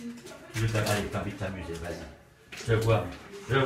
Tu veux t'as envie de t'amuser, vas-y. Je te vois.